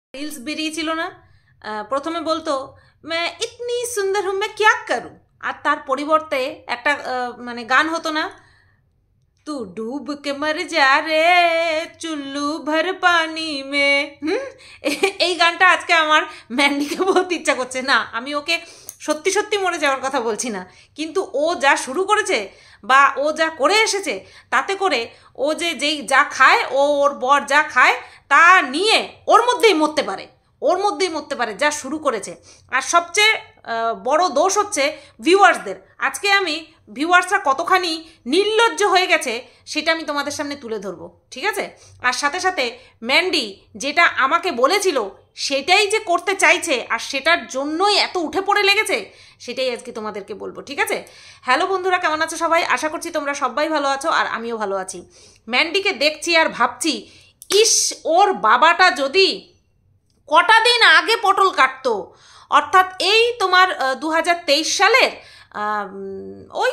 Reels বেরিয়েছিল না, প্রথমে বলতো मैं इतनी सुंदर हूँ मैं क्या करूँ, আর তার পরিবর্তে একটা মানে গান হতো না, तू डूब के मर जा रे चुल्लू भर पानी में। এই গানটা আজকে আমার ম্যান্ডিকে বলতে ইচ্ছা করছে না। আমি ওকে সত্যি সত্যি মরে যাওয়ার কথা বলছি না, কিন্তু ও যা শুরু করেছে বা ও যা করে এসেছে তাতে করে ও যেই যা খায়, ওর বর যা খায় তা নিয়ে ওর মধ্যেই মরতে পারে যা শুরু করেছে। আর সবচেয়ে বড় দোষ হচ্ছে ভিউয়ার্সদের। আজকে আমি ভিউয়ার্সরা কতখানি নির্লজ্জ হয়ে গেছে সেটা আমি তোমাদের সামনে তুলে ধরবো, ঠিক আছে? আর সাথে সাথে ম্যান্ডি যেটা আমাকে বলেছিল সেটাই যে করতে চাইছে আর সেটার জন্যই এত উঠে পড়ে লেগেছে সেটাই আজকে তোমাদেরকে বলবো, ঠিক আছে? হ্যালো বন্ধুরা, কেমন আছো সবাই? আশা করছি তোমরা সবাই ভালো আছো আর আমিও ভালো আছি। ম্যান্ডিকে দেখছি আর ভাবছি, ইস ওর বাবাটা যদি কটা দিন আগে পটল কাটতো, অর্থাৎ এই তোমার 2023 সালের ওই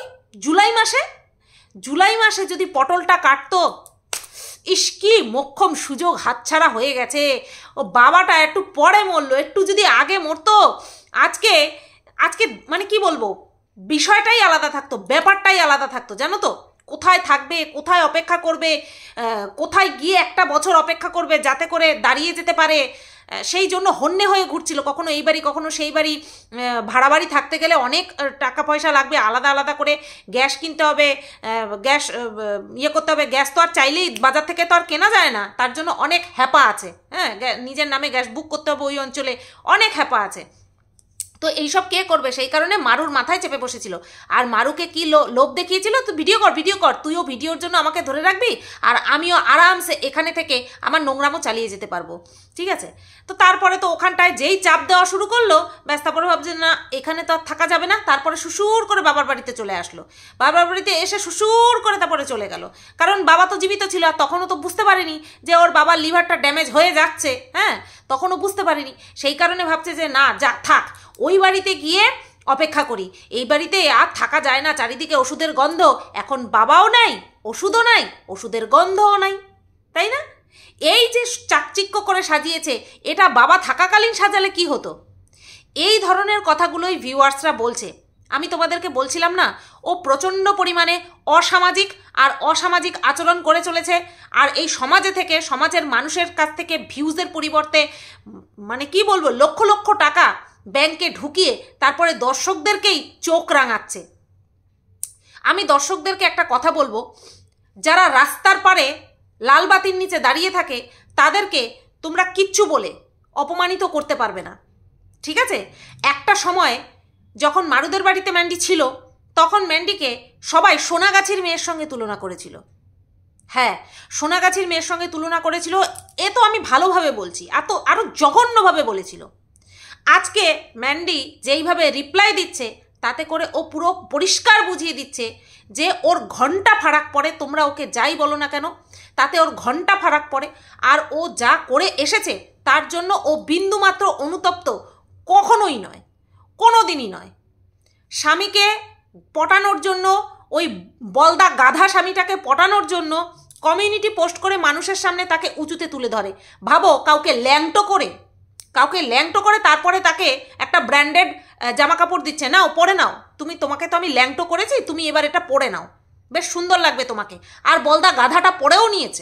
জুলাই মাসে যদি পটলটা কাটতো, ইস কি মোক্ষম সুযোগ হাতছাড়া হয়ে গেছে। ও বাবাটা একটু পরে মরলো, একটু যদি আগে মরতো আজকে মানে কি বলবো, বিষয়টাই আলাদা থাকতো, ব্যাপারটাই আলাদা থাকতো, জানো তো? কোথায় থাকবে, কোথায় অপেক্ষা করবে, কোথায় গিয়ে একটা বছর অপেক্ষা করবে যাতে করে দাঁড়িয়ে যেতে পারে, সেই জন্য হন্যে হয়ে ঘুরছিল। কখনো এই বাড়ি কখনো সেই বাড়ি, ভাড়া বাড়ি থাকতে গেলে অনেক টাকা পয়সা লাগবে, আলাদা আলাদা করে গ্যাস কিনতে হবে, গ্যাস করতে হবে। গ্যাস তো আর চাইলেই বাজার থেকে তো আর কেনা যায় না, তার জন্য অনেক হ্যাপা আছে। হ্যাঁ, নিজের নামে গ্যাস বুক করতে হবে, ওই অঞ্চলে অনেক হ্যাপা আছে। তো এইসব কে করবে? সেই কারণে মারুর মাথায় চেপে বসেছিল। আর মারুকে কি লোভ দেখিয়েছিল, তুই ভিডিও কর, তুইও ভিডিওর জন্য আমাকে ধরে রাখবি আর আমিও আরামসে এখানে থেকে আমার নোংরামও চালিয়ে যেতে পারবো, ঠিক আছে? তো তারপরে তো ওখানটায় যেই চাপ দেওয়া শুরু করলো, ব্যাস তারপরে ভাবছে না এখানে তো আর থাকা যাবে না। তারপরে শ্বশুর করে বাবার বাড়িতে চলে আসলো, বাবার বাড়িতে এসে শ্বশুর করে তারপরে চলে গেল। কারণ বাবা তো জীবিত ছিল আর তখনও তো বুঝতে পারেনি যে ওর বাবার লিভারটা ড্যামেজ হয়ে যাচ্ছে। হ্যাঁ, তখনও বুঝতে পারিনি, সেই কারণে ভাবছে যে না যা থাক, ওই বাড়িতে গিয়ে অপেক্ষা করি, এই বাড়িতে আর থাকা যায় না, চারিদিকে ওষুধের গন্ধ। এখন বাবাও নাই, ওষুধও নাই, ওষুধের গন্ধও নাই, তাই না? এই যে চাকচিক্য করে সাজিয়েছে, এটা বাবা থাকাকালীন সাজালে কি হতো? এই ধরনের কথাগুলোই ভিউয়ার্সরা বলছে। আমি তোমাদেরকে বলছিলাম না, ও প্রচণ্ড পরিমাণে অসামাজিক আচরণ করে চলেছে। আর এই সমাজে থেকে, সমাজের মানুষের কাছ থেকে ভিউজের পরিবর্তে মানে কি বলবো, লক্ষ লক্ষ টাকা ব্যাংকে ঢুকিয়ে তারপরে দর্শকদেরকেই চোখ রাঙাচ্ছে। আমি দর্শকদেরকে একটা কথা বলবো, যারা রাস্তার পারে লাল বাতির নিচে দাঁড়িয়ে থাকে তাদেরকে তোমরা কিচ্ছু বলে অপমানিত করতে পারবে না, ঠিক আছে? একটা সময় যখন মারুদের বাড়িতে ম্যান্ডি ছিল তখন ম্যান্ডিকে সবাই সোনাগাছির মেয়ের সঙ্গে তুলনা করেছিল। হ্যাঁ, সোনাগাছির মেয়ের সঙ্গে তুলনা করেছিল, এ তো আমি ভালোভাবে বলছি, আরও জঘন্যভাবে বলেছিল। আজকে ম্যান্ডি যেইভাবে রিপ্লাই দিচ্ছে তাতে করে ও পুরো পরিষ্কার বুঝিয়ে দিচ্ছে যে ওর ঘন্টা ফারাক পড়ে, তোমরা ওকে যাই বলো না কেন তাতে ওর ঘন্টা ফারাক পড়ে। আর ও যা করে এসেছে তার জন্য ও বিন্দুমাত্র অনুতপ্ত কখনোই নয়, কোনো দিনই নয়। স্বামীকে পটানোর জন্য, ওই বলদা গাধা স্বামীটাকে পটানোর জন্য কমিউনিটি পোস্ট করে মানুষের সামনে তাকে উঁচুতে তুলে ধরে। ভাবো, কাউকে ল্যাংটো করে তারপরে তাকে একটা ব্র্যান্ডেড জামা কাপড় দিচ্ছে, নাও পরে নাও, তোমাকে তো আমি ল্যাংটো করেছি, তুমি এবার এটা পরে নাও, বেশ সুন্দর লাগবে তোমাকে। আর বলদা গাধাটা পরেও নিয়েছে।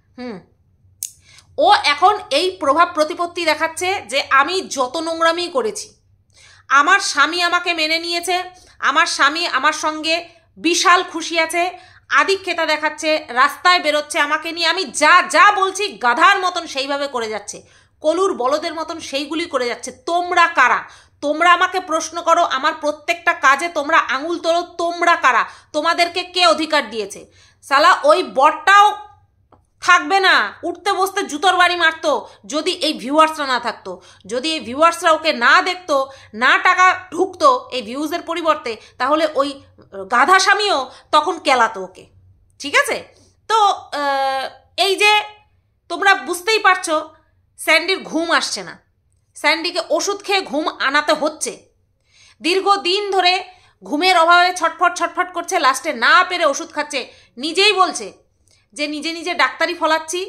ও এখন এই প্রভাব প্রতিপত্তি দেখাচ্ছে যে আমি যত নোংরামি করেছি, আমার স্বামী আমাকে মেনে নিয়েছে, আমার স্বামী আমার সঙ্গে বিশাল খুশি আছে, আধিক্যতা দেখাচ্ছে, রাস্তায় বেরোচ্ছে আমাকে নিয়ে, আমি যা যা বলছি গাধার মতন সেইভাবে করে যাচ্ছে, কলুর বলদের মতন সেইগুলি করে যাচ্ছে। তোমরা কারা? তোমরা আমাকে প্রশ্ন করো, আমার প্রত্যেকটা কাজে তোমরা আঙুল তোলো, তোমরা কারা? তোমাদেরকে কে অধিকার দিয়েছে? সালা ওই বরটাও থাকবে না, উঠতে বসতে জুতোর বাড়ি মারতো যদি এই ভিউয়ার্সরা না থাকতো, যদি এই ভিউয়ার্সরা ওকে না দেখতো, না টাকা ঢুকতো এই ভিউজের পরিবর্তে, তাহলে ওই গাধা স্বামীও তখন কেলাতো ওকে, ঠিক আছে? তো এই যে তোমরা বুঝতেই পারছো স্যান্ডির ঘুম আসছে না, স্যান্ডিকে ওষুধ খেয়ে ঘুম আনাতে হচ্ছে। দীর্ঘদিন ধরে ঘুমের অভাবে ছটফট করছে, লাস্টে না পেরে ওষুধ খাচ্ছে। নিজেই বলছে যে নিজে নিজে ডাক্তারি ফলাচ্ছি,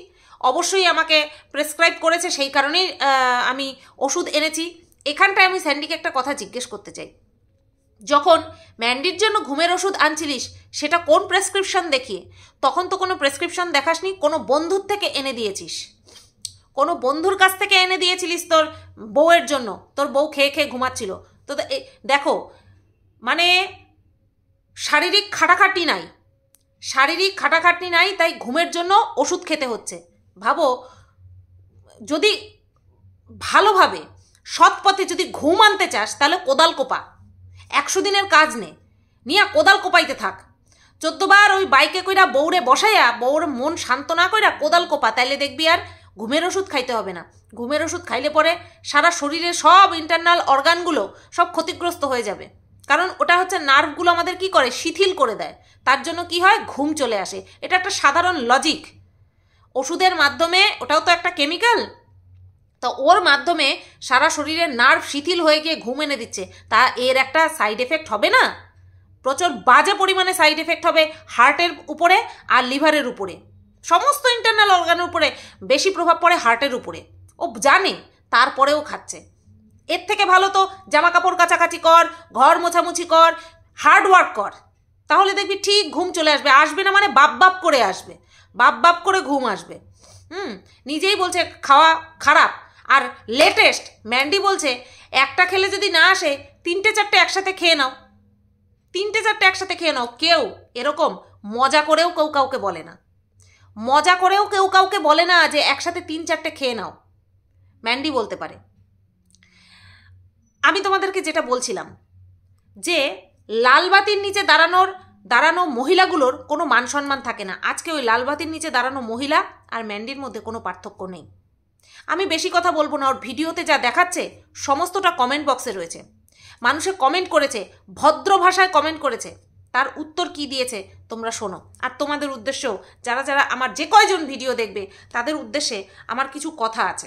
অবশ্যই আমাকে প্রেসক্রাইব করেছে, সেই কারণেই আমি ওষুধ এনেছি। এখানটায় আমি স্যান্ডিকে একটা কথা জিজ্ঞেস করতে চাই, যখন ম্যান্ডির জন্য ঘুমের ওষুধ আনছিলিস সেটা কোন প্রেসক্রিপশন দেখিয়ে? তখন তো কোনো প্রেসক্রিপশন দেখাসনি, কোনো বন্ধুর থেকে এনে দিয়েছিস, কোনো বন্ধুর কাছ থেকে এনে দিয়েছিলিস তোর বউয়ের জন্য, তোর বউ খেয়ে খেয়ে ঘুমাচ্ছিল। তো দেখো, মানে শারীরিক খাটাখাটনি নাই, শারীরিক খাটাখাটনি নাই, তাই ঘুমের জন্য ওষুধ খেতে হচ্ছে। ভাবো, যদি ভালোভাবে সৎ পথে যদি ঘুম আনতে চাস তাহলে কোদাল কোপা, 100 দিনের কাজ নিয়ে কোদাল কোপাইতে থাক। 14 বার ওই বাইকে কইরা বউরে বসাইয়া বউর মন শান্ত না কইরা কোদাল কোপা, তাইলে দেখবি আর ঘুমের ওষুধ খাইতে হবে না। ঘুমের ওষুধ খাইলে পরে সারা শরীরের সব ইন্টারনাল অর্গানগুলো সব ক্ষতিগ্রস্ত হয়ে যাবে, কারণ ওটা হচ্ছে নার্ভগুলো আমাদের কি করে, শিথিল করে দেয়। তার জন্য কি হয়, ঘুম চলে আসে। এটা একটা সাধারণ লজিক। ওষুধের মাধ্যমে, ওটাও তো একটা কেমিক্যাল, তো ওর মাধ্যমে সারা শরীরের নার্ভ শিথিল হয়ে গিয়ে ঘুম এনে দিচ্ছে। তা এর একটা সাইড এফেক্ট হবে না? প্রচুর বাজে পরিমাণে সাইড এফেক্ট হবে হার্টের উপরে আর লিভারের উপরে, সমস্ত ইন্টারনাল অর্গানের উপরে বেশি প্রভাব পড়ে হার্টের উপরে। ও জানে, তারপরেও খাচ্ছে। এর থেকে ভালো তো জামা কাপড় কাচাকাচি কর, ঘর মোছামুছি কর, হার্ড ওয়ার্ক কর, তাহলে দেখবি ঠিক ঘুম চলে আসবে। আসবে না মানে বাপ বাপ করে আসবে, বাপ বাপ করে ঘুম আসবে। নিজেই বলছে খাওয়া খারাপ, আর লেটেস্ট ম্যান্ডি বলছে একটা খেলে যদি না আসে 3-4টে একসাথে খেয়ে নাও, 3-4টে একসাথে খেয়ে নাও। কেউ এরকম মজা করেও কেউ কাউকে বলে না, মজা করেও কেউ কাউকে বলে না যে একসাথে 3-4টে খেয়ে নাও। ম্যান্ডি বলতে পারে। আমি তোমাদেরকে যেটা বলছিলাম যে লালবাতির নিচে দাঁড়ানো মহিলাগুলোর কোনো মান সম্মান থাকে না। আজকে ওই লালবাতির নিচে দাঁড়ানো মহিলা আর ম্যান্ডির মধ্যে কোনো পার্থক্য নেই। আমি বেশি কথা বলবো না, ওর ভিডিওতে যা দেখাচ্ছে সমস্তটা কমেন্ট বক্সে রয়েছে। মানুষে কমেন্ট করেছে, ভদ্র ভাষায় কমেন্ট করেছে, তার উত্তর কি দিয়েছে তোমরা শোনো। আর তোমাদের উদ্দেশ্যেও, যারা যারা আমার যে কয়জন ভিডিও দেখবে তাদের উদ্দেশ্যে আমার কিছু কথা আছে।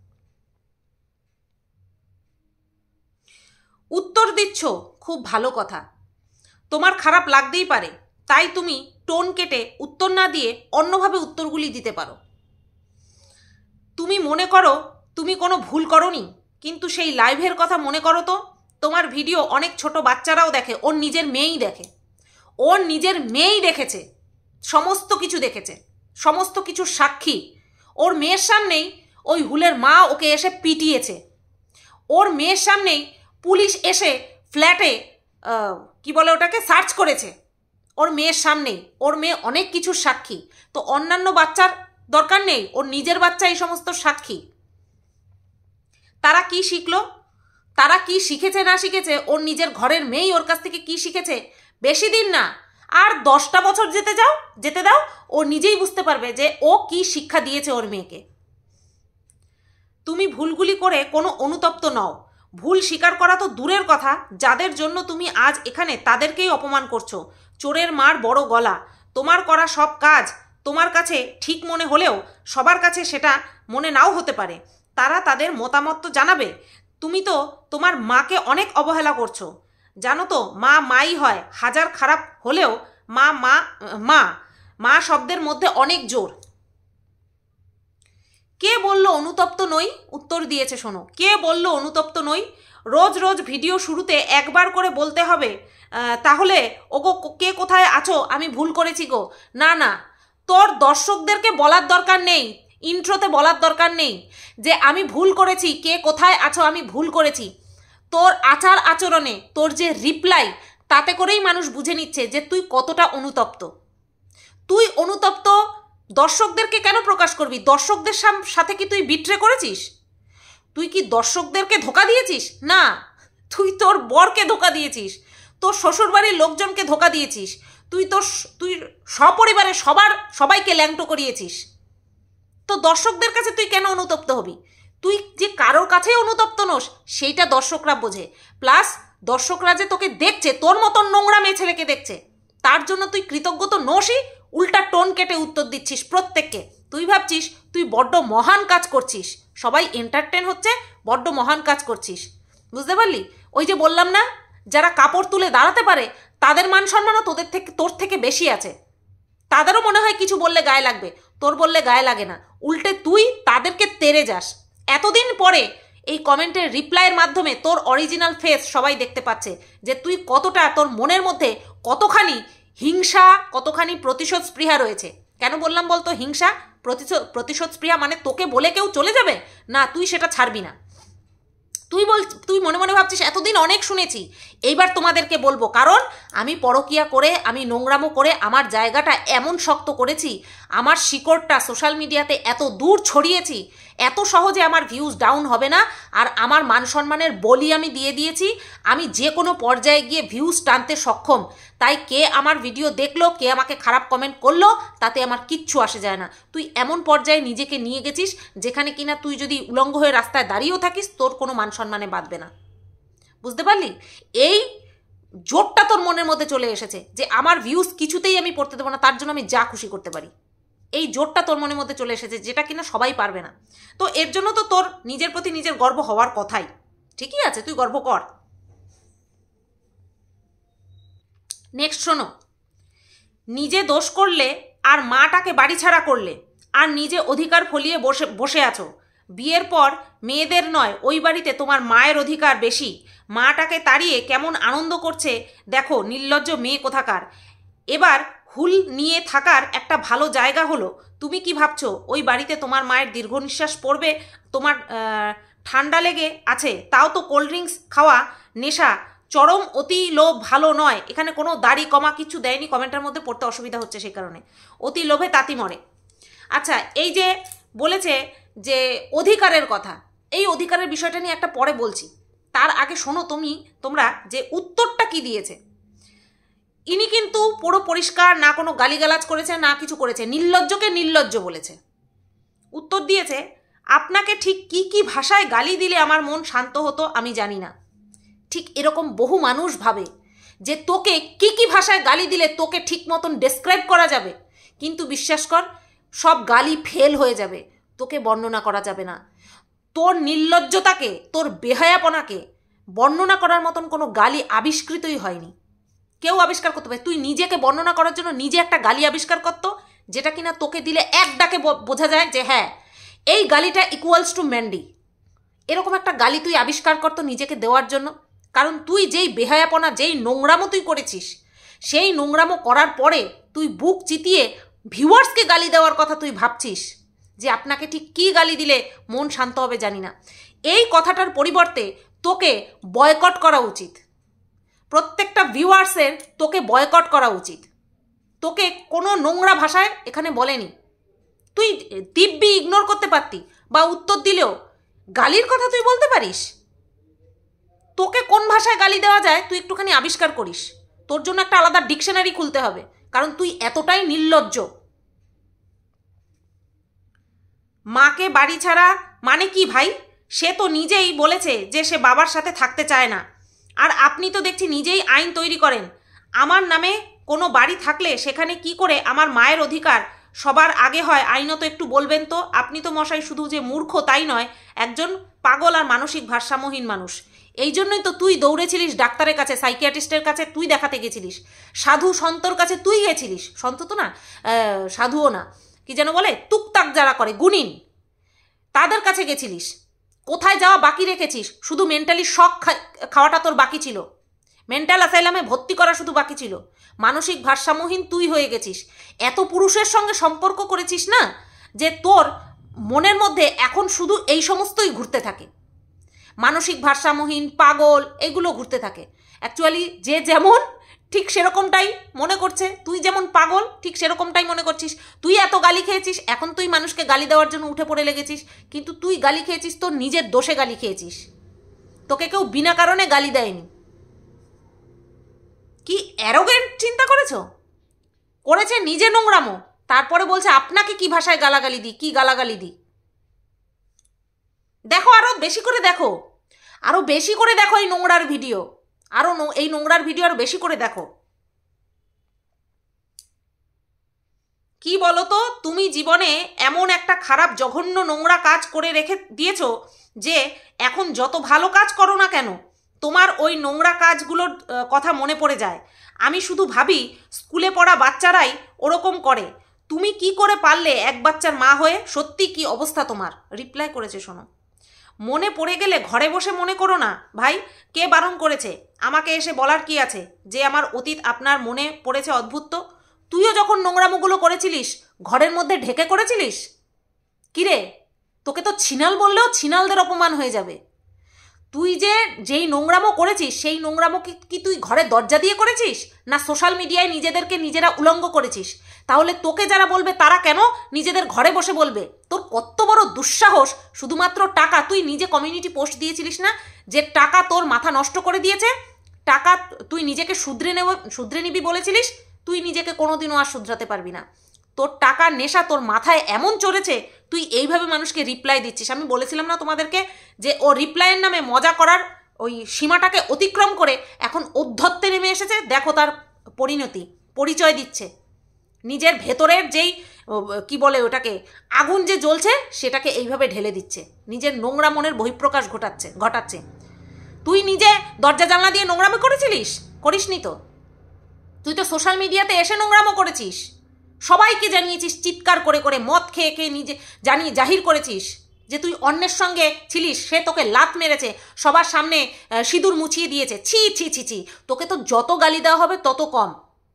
উত্তর দিচ্ছ, খুব ভালো কথা, তোমার খারাপ লাগতেই পারে, তাই তুমি টোন কেটে উত্তর না দিয়ে অন্যভাবে উত্তরগুলি দিতে পারো। তুমি মনে করো তুমি কোনো ভুল করোনি, কিন্তু সেই লাইভের কথা মনে করো তো, তোমার ভিডিও অনেক ছোট বাচ্চারাও দেখে, ওর নিজের মেয়েই দেখে, ওর নিজের মেয়েই দেখেছে, সমস্ত কিছু দেখেছে, সমস্ত কিছুর সাক্ষী। ওর মেয়ের সামনেই ওই হুলের মা ওকে এসে পিটিয়েছে, ওর মেয়ের সামনেই পুলিশ এসে ফ্ল্যাটে কি বলে ওটাকে সার্চ করেছে, ওর মেয়ের সামনেই। ওর মেয়ে অনেক কিছুর সাক্ষী। তো অন্যান্য বাচ্চার দরকার নেই, ওর নিজের বাচ্চা এই সমস্ত সাক্ষী। তারা কি শিখলো, তারা কি শিখেছে না শিখেছে, ওর নিজের ঘরের মেয়েই ওর কাছ থেকে কি শিখেছে, বেশি দিন না, আর 10টা বছর যেতে দাও, ও নিজেই বুঝতে পারবে যে ও কি শিক্ষা দিয়েছে ওর মেয়েকে। তুমি ভুলগুলি করে কোনো অনুতপ্ত নও। ভুল স্বীকার করা তো দূরের কথা, যাদের জন্য তুমি আজ এখানে তাদেরকেই অপমান করছো। চোরের মার বড় গলা। তোমার করা সব কাজ তোমার কাছে ঠিক মনে হলেও সবার কাছে সেটা মনে নাও হতে পারে। তারা তাদের মতামত তো জানাবে। তুমি তো তোমার মাকে অনেক অবহেলা করছো। জানো তো, মা মাই হয়, হাজার খারাপ হলেও মা মা মা মা শব্দের মধ্যে অনেক জোর। কে বলল অনুতপ্ত নই? উত্তর দিয়েছে শোনো, কে বলল অনুতপ্ত নই? রোজ রোজ ভিডিও শুরুতে একবার করে বলতে হবে তাহলে ওগো কে কোথায় আছো, আমি ভুল করেছি গো? না না, তোর দর্শকদেরকে বলার দরকার নেই, ইন্ট্রোতে বলার দরকার নেই যে আমি ভুল করেছি, কে কোথায় আছো আমি ভুল করেছি। তোর আচার আচরণে তোর যে রিপ্লাই, তাতে করেই মানুষ বুঝে নিচ্ছে যে তুই কতটা অনুতপ্ত। তুই অনুতপ্ত দর্শকদেরকে কেন প্রকাশ করবি? দর্শকদের সাথে কি তুই বিট্রে করেছিস? তুই কি দর্শকদেরকে ধোকা দিয়েছিস? না, তুই তোর বরকে ধোকা দিয়েছিস, তোর শ্বশুরবাড়ির লোকজনকে ধোকা দিয়েছিস, তুই সপরিবারে সবাইকে ল্যাংটো করিয়েছিস। তো দর্শকদের কাছে তুই কেন অনুতপ্ত হবি? তুই যে কারোর কাছে অনুতপ্ত নোস সেইটা দর্শকরা বোঝে। প্লাস দর্শকরা যে তোকে দেখছে, তোর মতন নোংরা মেয়ে ছেলেকে দেখছে, তার জন্য তুই কৃতজ্ঞ তো নোসই, উল্টা টোন কেটে উত্তর দিচ্ছিস প্রত্যেককে। তুই ভাবছিস তুই বড্ড মহান কাজ করছিস, সবাই এন্টারটেন হচ্ছে, বড্ড মহান কাজ করছিস। বুঝতে পারলি? ওই যে বললাম না, যারা কাপড় তুলে দাঁড়াতে পারে তাদের মান সম্মানও তোর থেকে বেশি আছে। তাদেরও মনে হয় কিছু বললে গায়ে লাগবে, তোর বললে গায়ে লাগে না, উল্টে তুই তাদেরকে তেড়ে যাস। এতদিন পরে এই কমেন্টের রিপ্লাইয়ের মাধ্যমে তোর অরিজিনাল ফেস সবাই দেখতে পাচ্ছে, যে তুই কতটা, তোর মনের মধ্যে কতখানি হিংসা, কতখানি প্রতিশোধ স্পৃহা রয়েছে। কেন বললাম বলতো হিংসা প্রতিশোধ স্পৃহা? মানে তোকে বলে কেউ চলে যাবে না, তুই সেটা ছাড়বি না। তুই মনে মনে ভাবছিস এতদিন অনেক শুনেছি, এইবার তোমাদেরকে বলবো, কারণ আমি পরকিয়া করে, আমি নোংরামো করে আমার জায়গাটা এমন শক্ত করেছি, আমার শিকড়টা সোশ্যাল মিডিয়াতে এত দূর ছড়িয়েছি, এত সহজে আমার ভিউজ ডাউন হবে না। আর আমার মান সম্মানের বলি আমি দিয়ে দিয়েছি, আমি যে কোনো পর্যায়ে গিয়ে ভিউজ টানতে সক্ষম। তাই কে আমার ভিডিও দেখলো, কে আমাকে খারাপ কমেন্ট করলো, তাতে আমার কিচ্ছু আসে যায় না। তুই এমন পর্যায়ে নিজেকে নিয়ে গেছিস যেখানে কিনা তুই যদি উলঙ্গ হয়ে রাস্তায় দাঁড়িয়েও থাকিস, তোর কোনো মান সম্মানে বাঁধবে না। বুঝতে পারলি? এই জোরটা তোর মনের মধ্যে চলে এসেছে যে আমার ভিউজ কিছুতেই আমি পড়তে দেবো না, তার জন্য আমি যা খুশি করতে পারি। এই জোরটা তোর মনের মধ্যে চলে এসেছে, যেটা কিনা সবাই পারবে না। তো এর জন্য তো তোর নিজের প্রতি নিজের গর্ব হওয়ার কথাই। ঠিকই আছে, তুই গর্ব কর। নেক্সট শোনো, নিজে দোষ করলে আর মাটাকে বাড়ি ছাড়া করলে আর নিজে অধিকার ফলিয়ে বসে আছো। বিয়ের পর মেয়েদের নয়, ওই বাড়িতে তোমার মায়ের অধিকার বেশি। মাটাকে তাড়িয়ে কেমন আনন্দ করছে দেখো, নির্লজ্জ মেয়ে কোথাকার। এবার হুল নিয়ে থাকার একটা ভালো জায়গা হলো। তুমি কি ভাবছো ওই বাড়িতে তোমার মায়ের দীর্ঘ নিঃশ্বাস পড়বে? তোমার ঠান্ডা লেগে আছে, তাও তো কোল্ড ড্রিঙ্কস খাওয়া নেশা, চরম অতি লোভ ভালো নয়। এখানে কোনো দাড়ি কমা কিছু দেয়নি, কমেন্টের মধ্যে পড়তে অসুবিধা হচ্ছে সেই কারণে। অতি লোভে তাঁতি মরে। আচ্ছা, এই যে বলেছে যে অধিকারের কথা, এই অধিকারের বিষয়টা নিয়ে একটা পরে বলছি, তার আগে শোনো তোমরা যে উত্তরটা কি দিয়েছে। ইনি কিন্তু পুরো পরিষ্কার, না কোনো গালিগালাজ করেছে, না কিছু করেছে, নির্লজ্জকে নির্লজ্জ বলেছে। উত্তর দিয়েছে, আপনাকে ঠিক কি কি ভাষায় গালি দিলে আমার মন শান্ত হতো আমি জানি না। ঠিক এরকম বহু মানুষ ভাবে যে তোকে কি কি ভাষায় গালি দিলে তোকে ঠিক মতন ডেসক্রাইব করা যাবে, কিন্তু বিশ্বাস কর, সব গালি ফেল হয়ে যাবে, তোকে বর্ণনা করা যাবে না। তোর নির্লজ্জতাকে, তোর বেহায়াপনাকে বর্ণনা করার মতন কোনো গালি আবিষ্কৃতই হয়নি। কেউ আবিষ্কার করতে পারে? তুই নিজেকে বর্ণনা করার জন্য নিজে একটা গালি আবিষ্কার করতো, যেটা কিনা তোকে দিলে এক ডাকে বোঝা যায় যে হ্যাঁ, এই গালিটা ইকুয়ালস টু ম্যান্ডি। এরকম একটা গালি তুই আবিষ্কার করতো নিজেকে দেওয়ার জন্য। কারণ তুই যেই বেহায়াপনা, যেই নোংরামো তুই করেছিস, সেই নোংরামো করার পরে তুই বুক চিতিয়ে ভিউয়ার্সকে গালি দেওয়ার কথা তুই ভাবছিস যে আপনাকে ঠিক কী গালি দিলে মন শান্ত হবে জানি না। এই কথাটার পরিবর্তে তোকে বয়কট করা উচিত। প্রত্যেকটা ভিউয়ার্সের তোকে বয়কট করা উচিত। তোকে কোনো নোংরা ভাষায় এখানে বলেনি। তুই দিব্যি ইগনোর করতে পারতি, বা উত্তর দিলেও গালির কথা তুই বলতে পারিস। তোকে কোন ভাষায় গালি দেওয়া যায় তুই একটুখানি আবিষ্কার করিস। তোর জন্য একটা আলাদা ডিকশনারি খুলতে হবে, কারণ তুই এতটাই নির্লজ্জ। মাকে বাড়ি ছাড়া মানে কি ভাই? সে তো নিজেই বলেছে যে সে বাবার সাথে থাকতে চায় না। আর আপনি তো দেখছি নিজেই আইন তৈরি করেন। আমার নামে কোনো বাড়ি থাকলে সেখানে কি করে আমার মায়ের অধিকার সবার আগে হয়, আইনত একটু বলবেন তো। আপনি তো মশাই শুধু যে মূর্খ তাই নয়, একজন পাগল আর মানসিক ভারসাম্যহীন মানুষ। এই জন্যই তো তুই দৌড়েছিলিস ডাক্তারের কাছে, সাইকিয়াট্রিস্টের কাছে তুই দেখাতে গেছিলিস, সাধু সন্তর কাছে তুই গেছিলিস। সন্ত তো না, সাধুও না, কি যেন বলে, তুকতাক যারা করে, গুণিন, তাদের কাছে গেছিলিস। কোথায় যাওয়া বাকি রেখেছিস? শুধু মেন্টালি শক খাওয়াটা তোর বাকি ছিল, মেন্টাল অ্যাসাইলামে ভর্তি করা শুধু বাকি ছিল। মানসিক ভারসাম্যহীন তুই হয়ে গেছিস। এত পুরুষের সঙ্গে সম্পর্ক করেছিস না, যে তোর মনের মধ্যে এখন শুধু এই সমস্তই ঘুরতে থাকে। মানসিক ভারসাম্যহীন, পাগল, এগুলো ঘুরতে থাকে। অ্যাকচুয়ালি যে যেমন ঠিক সেরকমটাই মনে করছে, তুই যেমন পাগল ঠিক সেরকমটাই মনে করছিস। তুই এত গালি খেয়েছিস, এখন তুই মানুষকে গালি দেওয়ার জন্য উঠে পড়ে লেগেছিস, কিন্তু তুই গালি খেয়েছিস তোর নিজের দোষে গালি খেয়েছিস। তোকে কেউ বিনা কারণে গালি দেয়নি। কি অ্যারোগেন্ট চিন্তা করেছে নিজে নোংরামো, তারপরে বলছে আপনাকে কি ভাষায় গালাগালি দিই, কি গালাগালি দিই। দেখো, আরো বেশি করে দেখো, আরো বেশি করে দেখো এই নোংরার ভিডিও, এই নোংরার ভিডিও আরো বেশি করে দেখো। কি বলো তো, তুমি জীবনে এমন একটা খারাপ জঘন্য নোংরা কাজ করে রেখে দিয়েছো যে এখন যত ভালো কাজ করো না কেন তোমার ওই নোংরা কাজগুলোর কথা মনে পড়ে যায়। আমি শুধু ভাবি স্কুলে পড়া বাচ্চারাই ওরকম করে। তুমি কি করে পারলে এক বাচ্চার মা হয়ে? সত্যি কি অবস্থা তোমার? রিপ্লাই করেছে, শোনো। মনে পড়ে গেলে ঘরে বসে মনে করো না ভাই, কে বারণ করেছে? আমাকে এসে বলার কি আছে যে আমার অতীত আপনার মনে পড়েছে? অদ্ভুত তো। তুইও যখন নোংরামোগুলো করেছিলিস ঘরের মধ্যে ঢেকে করেছিলিস। কিরে, তোকে তো ছিনাল বললেও ছিনালদের অপমান হয়ে যাবে। তুই যেই নোংরামো করেছিস সেই নোংরামো কি তুই ঘরে দরজা দিয়ে করেছিস, না সোশ্যাল মিডিয়ায় নিজেদেরকে নিজেরা উলঙ্গ করেছিস? তাহলে তোকে যারা বলবে তারা কেন নিজেদের ঘরে বসে বলবে? তোর কত বড় দুঃসাহস! শুধুমাত্র টাকা, তুই নিজে কমিউনিটি পোস্ট দিয়েছিলিস না যে টাকা তোর মাথা নষ্ট করে দিয়েছে, টাকা তুই নিজেকে শুধরে নিবি বলেছিলিস। তুই নিজেকে কোনোদিনও আর শুধরাতে পারবি না। তোর টাকার নেশা তোর মাথায় এমন চড়েছে, তুই এইভাবে মানুষকে রিপ্লাই দিচ্ছিস। আমি বলেছিলাম না তোমাদেরকে যে ও রিপ্লাইয়ের নামে মজা করার ওই সীমাটাকে অতিক্রম করে এখন ঔদ্ধত্যে নেমে এসেছে। দেখো তার পরিচয় দিচ্ছে। নিজের ভেতরের যেই কি বলে ওটাকে, আগুন যে জ্বলছে সেটাকে এইভাবে ঢেলে দিচ্ছে, নিজের নোংরা মনের বহিঃপ্রকাশ ঘটাচ্ছে। তুই নিজে দরজা জানলা দিয়ে নোংরামো করেছিলিস? করিসনি তো। তুই তো সোশ্যাল মিডিয়াতে এসে নোংরামো করেছিস, সবাইকে জানিয়েছিস, চিৎকার করে করে মদ খেয়ে খেয়ে নিজে জাহির করেছিস যে তুই অন্যের সঙ্গে ছিলিস, সে তোকে লাত মেরেছে, সবার সামনে সিঁদুর মুছিয়ে দিয়েছে। ছি ছি ছি ছি, তোকে তো যত গালি দেওয়া হবে তত কম,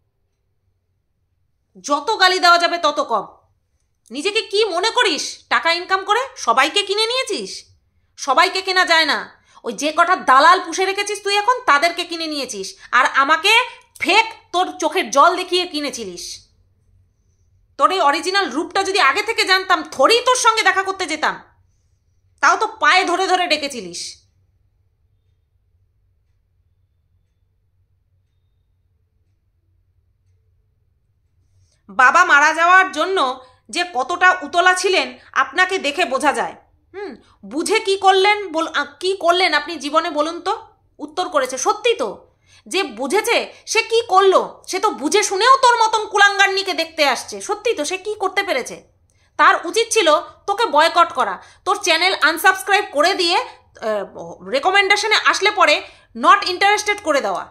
যত গালি দেওয়া যাবে তত কম। নিজেকে কি মনে করিস টাকা ইনকাম করে? সবাইকে কিনে নিয়েছিস? সবাইকে কেনা যায় না। ওই যে কটা দালাল পুষে রেখেছিস তুই এখন, তাদেরকে কিনে নিয়েছিস। আর আমাকে ফেক তোর চোখের জল দেখিয়ে কিনেছিলিস। তোর এই অরিজিনাল রূপটা যদি আগে থেকে জানতাম, থোড়েই তোর সঙ্গে দেখা করতে যেতাম। তাও তো পায়ে ধরে ধরে ডেকেছিলিস। বাবা মারা যাওয়ার জন্য যে কতটা উতলা ছিলেন আপনাকে দেখে বোঝা যায়। বুঝে কি করলেন আপনি জীবনে বলুন তো? উত্তর করেছে, সত্যি তো। যে বুঝেছে সে কি করলো? সে তো বুঝে শুনেও তোর মতন কুলাঙ্গান্নিকে দেখতে আসছে। সত্যি তো, সে কি করতে পেরেছে? তার উচিত ছিল তোকে বয়কট করা, তোর চ্যানেল আনসাবস্ক্রাইব করে দিয়ে রেকমেন্ডেশনে আসলে পরে নট ইন্টারেস্টেড করে দেওয়া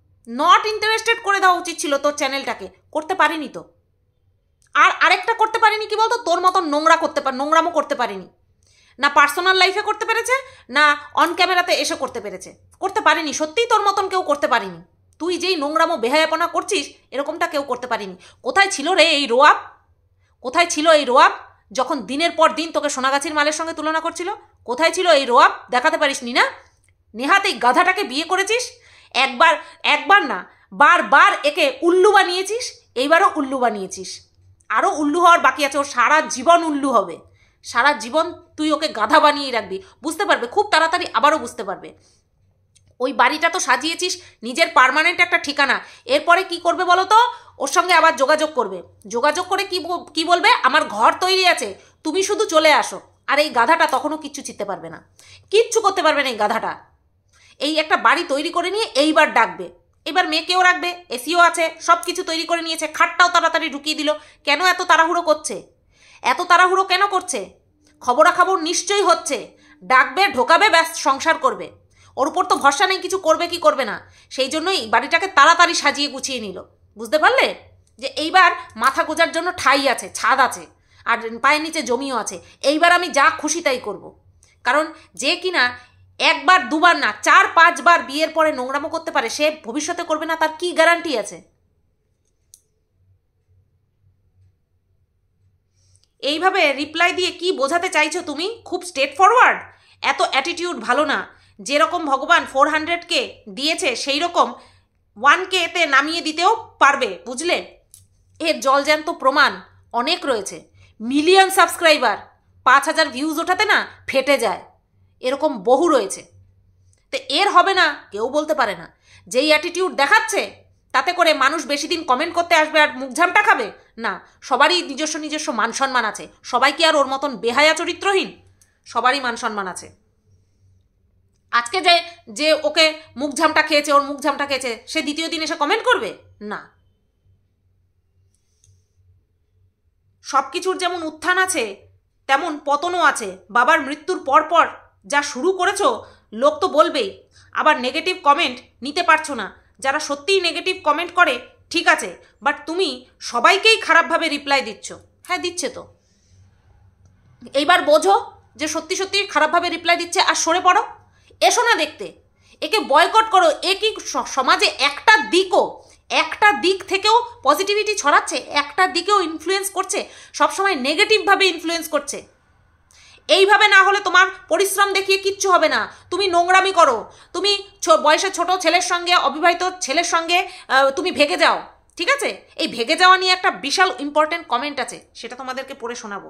উচিত ছিল তোর চ্যানেলটাকে। করতে পারিনি তো। আর আরেকটা করতে পারিনি কি বলতো? তোর মতন নোংরামো করতে পারিনি। না পার্সোনাল লাইফে করতে পেরেছে, না অন ক্যামেরাতে এসে করতে পারিনি। সত্যিই তোর মতন কেউ করতে পারিনি। তুই যেই নোংরামো বেহায়াপনা করছিস এরকমটা কেউ করতে পারিনি। কোথায় ছিল রে এই রোয়াব? কোথায় ছিল এই রোয়াব যখন দিনের পর দিন তোকে সোনাগাছির মালের সঙ্গে তুলনা করছিল? কোথায় ছিল এই রোয়াব? দেখাতে পারিসনি না? নেহাত এই গাধাটাকে বিয়ে করেছিস, একবার না বারবার একে উল্লু বানিয়েছিস, এইবারও উল্লু বানিয়েছিস। আরও উল্লু হওয়ার বাকি আছে। ওর সারা জীবন উল্লু হবে, সারা জীবন তুই ওকে গাধা বানিয়ে রাখবি। বুঝতে পারবে খুব তাড়াতাড়ি, আবারও বুঝতে পারবে। ওই বাড়িটা তো সাজিয়েছিস নিজের পার্মানেন্ট একটা ঠিকানা। এরপরে কি করবে বলো তো? ওর সঙ্গে আবার যোগাযোগ করে কি বলবে? আমার ঘর তৈরি আছে, তুমি শুধু চলে আসো। আর এই গাধাটা তখনও কিচ্ছু চিনতে পারবে না, কিচ্ছু করতে পারবে না এই গাধাটা। এই একটা বাড়ি তৈরি করে নিয়ে এইবার ডাকবে। এবার মেয়েকেও রাখবে, এসিও আছে, সব কিছু তৈরি করে নিয়েছে, খাটটাও তাড়াতাড়ি ঢুকিয়ে দিল। কেন এত তাড়াহুড়ো করছে? কেন করছে? খবরাখবর নিশ্চয়ই হচ্ছে। ডাকবে, ঢোকাবে, ব্যাস সংসার করবে। ওর উপর তো ভরসা নেই কিছু করবে কি করবে না। সেই জন্যই বাড়িটাকে তাড়াতাড়ি সাজিয়ে গুছিয়ে নিল। বুঝতে পারলে যে এইবার মাথা গোজার জন্য ঠাই আছে, ছাদ আছে, আর পায়ের নিচে জমিও আছে। এইবার আমি যা খুশি তাই করব। কারণ যে কিনা একবার দুবার না 4-5 বার বিয়ের পরে নোংরামো করতে পারে, সে ভবিষ্যতে করবে না তার কি গ্যারান্টি আছে? এইভাবে রিপ্লাই দিয়ে কি বোঝাতে চাইছো তুমি? খুব স্ট্রেট ফরওয়ার্ড। এত অ্যাটিটিউড ভালো না। যেরকম ভগবান 400K দিয়েছে সেই রকম 1K-তে নামিয়ে দিতেও পারবে, বুঝলে? এর জলজ্যান্ত প্রমাণ অনেক রয়েছে। মিলিয়ন সাবস্ক্রাইবার, 5000 ভিউজ ওঠাতে না ফেটে যায়, এরকম বহু রয়েছে। তো এর হবে না কেউ বলতে পারে না। যেই অ্যাটিটিউড দেখাচ্ছে তাতে করে মানুষ বেশি দিন কমেন্ট করতে আসবে আর মুখঝামটা খাবে না। সবারই নিজস্ব মান সম্মান আছে। সবাই কি আর ওর মতন বেহায়া চরিত্রহীন? সবারই মান সম্মান আছে। আজকে যে ওকে মুখঝামটা খেয়েছে, ওর মুখঝামটা খেয়েছে, সে দ্বিতীয় দিন এসে কমেন্ট করবে না। সব কিছুর যেমন উত্থান আছে তেমন পতনও আছে। বাবার মৃত্যুর পর যা শুরু করেছো লোক তো বলবেই। আবার নেগেটিভ কমেন্ট নিতে পারছো না। যারা সত্যিই নেগেটিভ কমেন্ট করে ঠিক আছে, বাট তুমি সবাইকেই খারাপভাবে রিপ্লাই দিচ্ছ। হ্যাঁ দিচ্ছে তো, এইবার বোঝো যে সত্যি সত্যি খারাপভাবে রিপ্লাই দিচ্ছে আর সরে পড়ো, এসো না দেখতে, একে বয়কট করো। এ কি সমাজে একটা দিক থেকেও পজিটিভিটি ছড়াচ্ছে, একটা দিকেও ইনফ্লুয়েন্স করছে, সবসময় নেগেটিভভাবে ইনফ্লুয়েন্স করছে। এইভাবে না হলে তোমার পরিশ্রম দেখিয়ে কিচ্ছু হবে না। তুমি নোংরামি করো, তুমি বয়সে ছোট ছেলের সঙ্গে, অবিবাহিত ছেলের সঙ্গে তুমি ভেগে যাও, ঠিক আছে? এই ভেগে যাওয়া নিয়ে একটা বিশাল ইম্পর্টেন্ট কমেন্ট আছে, সেটা তোমাদেরকে পড়ে শোনাবো।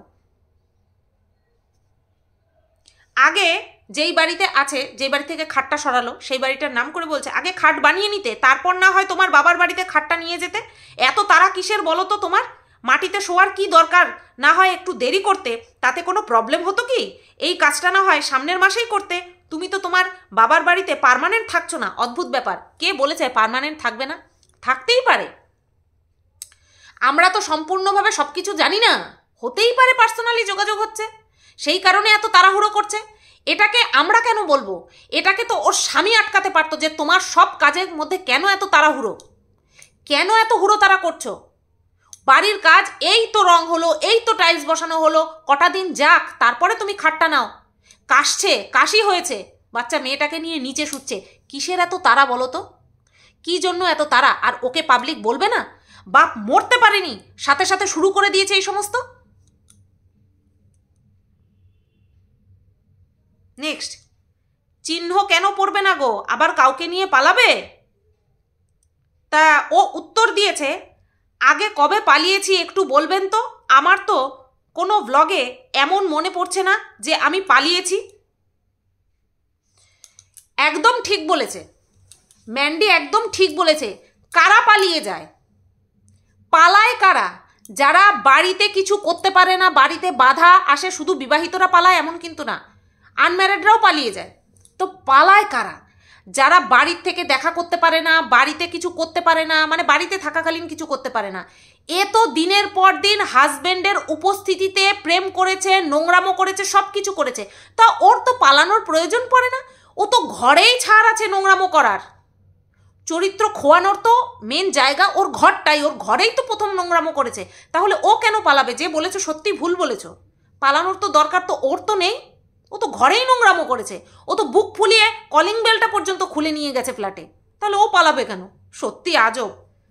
আগে যেই বাড়িতে আছে, যেই বাড়ি থেকে খাটটা সরালো, সেই বাড়িটার নাম করে বলছে আগে খাট বানিয়ে নিতে, তারপর না হয় তোমার বাবার বাড়িতে খাটটা নিয়ে যেতে। এত তারা কিসের বলো তো তোমার? মাটিতে শোয়ার কি দরকার? না হয় একটু দেরি করতে, তাতে কোনো প্রবলেম হতো কি? এই কাজটা না হয় সামনের মাসেই করতে। তুমি তো তোমার বাবার বাড়িতে পার্মানেন্ট থাকছো না। অদ্ভুত ব্যাপার, কে বলেছে পার্মানেন্ট থাকবে না? থাকতেই পারে, আমরা তো সম্পূর্ণভাবে সব কিছু জানি না, হতেই পারে পার্সোনালি যোগাযোগ হচ্ছে, সেই কারণে এত তাড়াহুড়ো করছে। এটাকে আমরা কেন বলবো? এটাকে তো ওর স্বামী আটকাতে পারতো যে তোমার সব কাজের মধ্যে কেন এত তাড়াহুড়ো, কেন এত হুড়ো তাড়া করছো? বাড়ির কাজ এই তো রং হলো, এই তো টাইলস বসানো হলো, কটা দিন যাক, তারপরে তুমি খাটটা নাও। কাশি হয়েছে, বাচ্চা মেয়েটাকে নিয়ে নিচে শুচ্ছে, কিসের এত তাড়া বলো তো? কি জন্য এত তাড়া? আর ওকে পাবলিক বলবে না? বাপ মরতে পারেনি, সাথে সাথে শুরু করে দিয়েছে এই সমস্ত। নেক্সট, চিহ্ন কেন পড়বে না গো, আবার কাউকে নিয়ে পালাবে? তা ও উত্তর দিয়েছে, আগে কবে পালিয়েছি একটু বলবেন তো? আমার তো কোনো ব্লগে এমন মনে পড়ছে না যে আমি পালিয়েছি। একদম ঠিক বলেছে ম্যান্ডি, একদম ঠিক বলেছে। কারা পালিয়ে যায়? পালায় কারা? যারা বাড়িতে কিছু করতে পারে না, বাড়িতে বাধা আসে, শুধু বিবাহিতরা পালায় এমন কিন্তু না, আনম্যারিডরাও পালিয়ে যায়। তো পালায় কারা? যারা বাড়ির থেকে দেখা করতে পারে না, বাড়িতে কিছু করতে পারে না, মানে বাড়িতে থাকাকালীন কিছু করতে পারে না। এ তো দিনের পর দিন হাজবেন্ডের উপস্থিতিতে প্রেম করেছে, নোংরামো করেছে, সব কিছু করেছে, তা ওর তো পালানোর প্রয়োজন পড়ে না। ও তো ঘরেই ছাড় আছে নোংরামো করার। চরিত্র খোয়ানোর তো মেন জায়গা ওর ঘরটাই, ওর ঘরেই তো প্রথম নোংরামো করেছে, তাহলে ও কেন পালাবে? যে বলেছো সত্যি ভুল বলেছো, পালানোর তো দরকার তো ওর তো নেই, ও তো ঘরেই নোংরামো করেছে, ও তো বুক ফুলিয়ে কলিং বেলটা পর্যন্ত খুলে নিয়ে গেছে ফ্ল্যাটে, তাহলে ও পালাবে কেন? সত্যি আজব।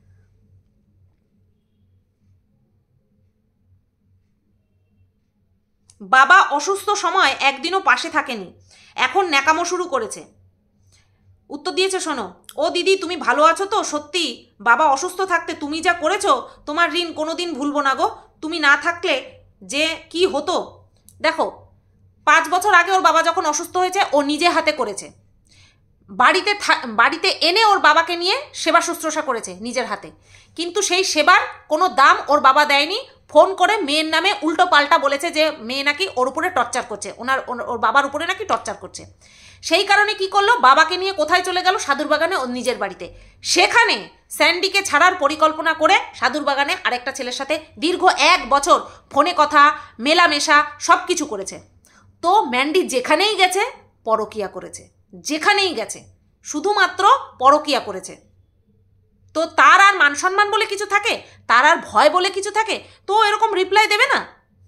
বাবা অসুস্থ সময় একদিনও পাশে থাকেনি, এখন ন্যাকামো শুরু করেছে। উত্তর দিয়েছে শোনো, ও দিদি তুমি ভালো আছো তো? সত্যি বাবা অসুস্থ থাকতে তুমি যা করেছো, তোমার ঋণ কোনোদিন ভুলবো না গো। তুমি না থাকলে যে কি হতো। দেখো, 5 বছর আগে ওর বাবা যখন অসুস্থ হয়েছে, ও নিজে হাতে করেছে, বাড়িতে এনে ওর বাবাকে নিয়ে সেবা শুশ্রূষা করেছে নিজের হাতে, কিন্তু সেই সেবার কোনো দাম ওর বাবা দেয়নি। ফোন করে মেয়ের নামে উল্টো পাল্টা বলেছে যে মেয়ে নাকি ওর উপরে টর্চার করছে, ওর বাবার উপরে নাকি টর্চার করছে। সেই কারণে কি করলো, বাবাকে নিয়ে কোথায় চলে গেল? সাধুরবাগানে, ওর নিজের বাড়িতে। সেখানে স্যান্ডিকে ছাড়ার পরিকল্পনা করে সাধুরবাগানে আরেকটা ছেলের সাথে দীর্ঘ 1 বছর ফোনে কথা, মেলামেশা সব কিছু করেছে। তো ম্যান্ডি যেখানেই গেছে পরকিয়া করেছে, যেখানেই গেছে শুধুমাত্র পরকিয়া করেছে। তো তার আর মান সম্মান বলে কিছু থাকে? তার আর ভয় বলে কিছু থাকে? তো এরকম রিপ্লাই দেবে না।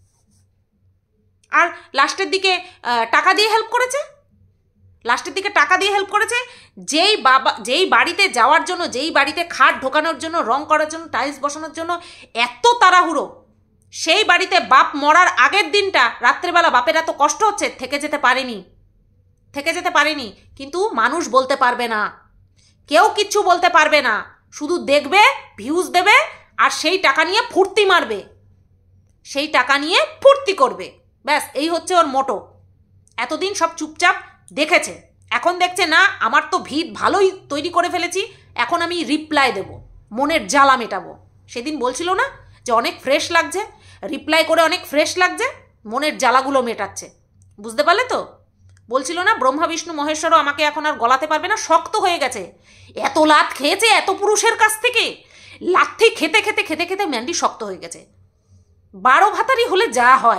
আর লাস্টের দিকে টাকা দিয়ে হেল্প করেছে, যেই বাড়িতে যাওয়ার জন্য, যেই বাড়িতে খাট ঢোকানোর জন্য, রং করার জন্য, টাইলস বসানোর জন্য এত তাড়াহুড়ো, সেই বাড়িতে বাপ মরার আগের দিনটা রাত্রেবেলা বাপের এত কষ্ট হচ্ছে, থেকে যেতে পারেনি। কিন্তু মানুষ বলতে পারবে না, কেউ কিচ্ছু বলতে পারবে না, শুধু দেখবে, ভিউজ দেবে, আর সেই টাকা নিয়ে ফুর্তি মারবে, সেই টাকা নিয়ে ফুর্তি করবে, ব্যাস এই হচ্ছে ওর মোটো। এতদিন সব চুপচাপ দেখেছে, এখন দেখছে না আমার তো ভিড় ভালোই তৈরি করে ফেলেছি, এখন আমি রিপ্লাই দেব, মনের জ্বালা মেটাবো। সেদিন বলছিল না যে অনেক ফ্রেশ লাগছে, রিপ্লাই করে অনেক ফ্রেশ লাগছে, মনের জ্বালাগুলো মেটাচ্ছে। বুঝতে পারলে তো? বলছিল না ব্রহ্মা বিষ্ণু মহেশ্বরও আমাকে এখন আর গলাতে পারবে না, শক্ত হয়ে গেছে। এত লাত খেয়েছে এত পুরুষের কাছ থেকে, লাথি খেতে খেতে খেতে খেতে ম্যান্ডি শক্ত হয়ে গেছে। 12 ভাতারি হলে যা হয়।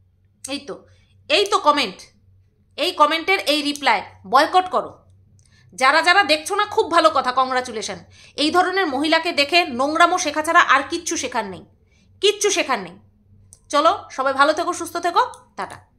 এই তো কমেন্ট, এই কমেন্টের এই রিপ্লাই, বয়কট করো। যারা যারা দেখছো না, খুব ভালো কথা, কংগ্রাচুলেশন। এই ধরনের মহিলাকে দেখে নোংরামো শেখা ছাড়া আর কিচ্ছু শেখার নেই, কিচ্ছু শেখার নেই। চলো, সবাই ভালো থেকো, সুস্থ থেকো, টাটা।